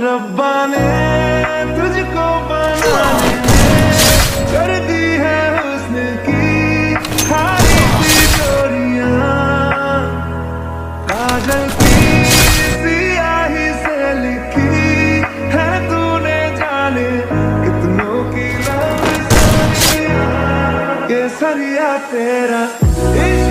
रब्बा ने तुझको बनाने में कर दी है हुस्न की खारी सी डोरियां, काजल की सियाही से लिखी है तूने जाने कितनों की लव स्टोरियां। केसरिया तेरा